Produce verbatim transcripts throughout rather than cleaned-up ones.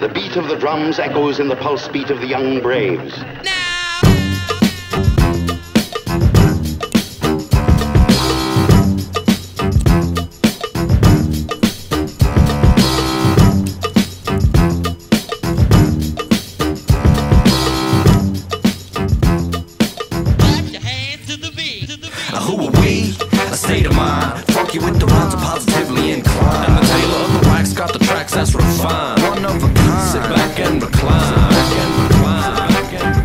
The beat of the drums echoes in the pulse beat of the young braves. Who are we? A state of mind, funky with the rhymes are positively inclined. And the tailor of the wax got the tracks that's refined. One of a kind. Sit back and recline. Back and recline. Back and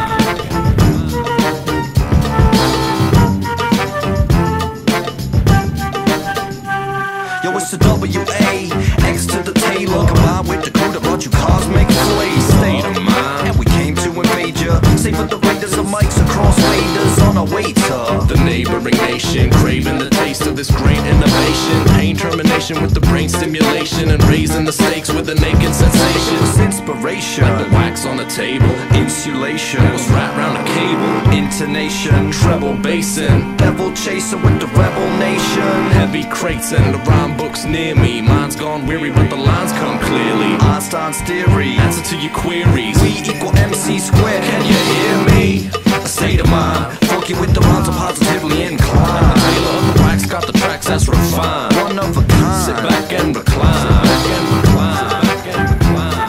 recline. Yo, it's the W A X to the Taylor, combined with the crew that brought you cosmic flavor. State of mind, and we came to invade ya. Savor the raiders of mics across waders on a way to the neighboring nation, craving the taste of this great innovation. Pain termination with the brain stimulation, and raising the stakes with a naked sensation. It was inspiration, like the wax on the table. Insulation, it was wrapped round a cable. Intonation, treble basin. Devil chaser with the rebel nation. Heavy crates and the rhyme books near me. Mine's gone weary, but the lines come clearly. Einstein's theory, answer to your queries. We equal M C squared, can you hear me? A state of mind, funky with the rhymes are positively inclined. And the tailor of the wax got the tracks that's refined. One of a kind. Sit back and recline. Sit back and recline. Back and recline.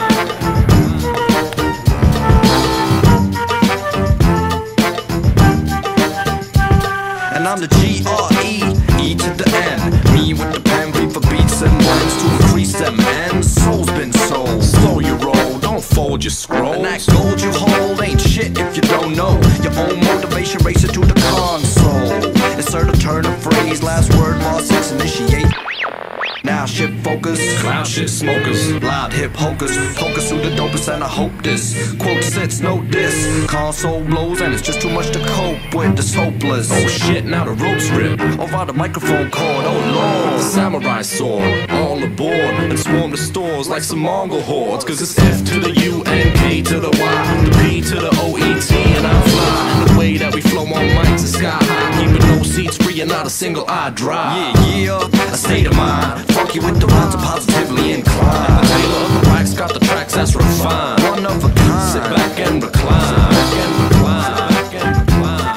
And I'm the G R E, E to the N. Me with the pen, beat for beats and lines to increase them ends. Soul's been sold. Slow your roll, don't fold your scroll. And that gold you hold ain't shit if you don't know. Your own motivation racer to the console. Insert a turn of phrase, last word, law six, initiate. Now shift focus, cloud shit smokers, loud hip hokers, focus through the dopest, and I hope this quote sits, note this. Console blows and it's just too much to cope with, it's hopeless. Oh shit, now the rope's ripped over the microphone cord, oh lord. The samurai sword, all aboard, and swarm the stores like some Mongol hordes. Cause it's F to the U, N, K to the Y, the P to the O, E, T, and I fly. The way that we flow on mics is sky high, keeping no seats free and not a single eye dry. Yeah, yeah, a state of mind, funky with the rhymes are positively inclined. And the tailor of the wax got the tracks that's refined. One of a kind. Sit back and recline. Back and recline. Back and recline.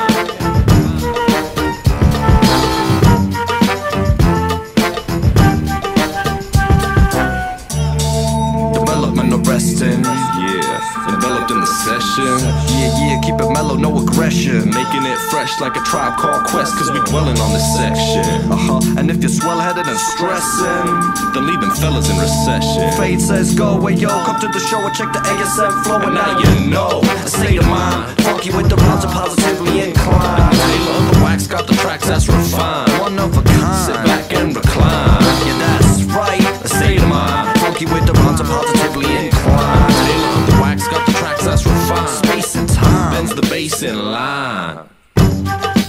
Development arresting. Yeah. Enveloped in the session. Yeah, yeah, keep it mellow, no aggression. Making it fresh like a Tribe Called Quest, cause we dwelling on this section. Uh-huh, and if you're swell-headed and stressing, then leave them fellas in recession. Fate says go, hey yo, come to the show and check the A S M flow. And now you know, a state of mind, funky with the rhymes are positively inclined. And the tailor of the wax got the tracks that's refined. One of a kind. Sit back and recline. Yeah, that's right, a state of mind, funky with the rhymes are positively inclined. The tailor of the wax got the tracks that's refined. Space and time bends the bass in line.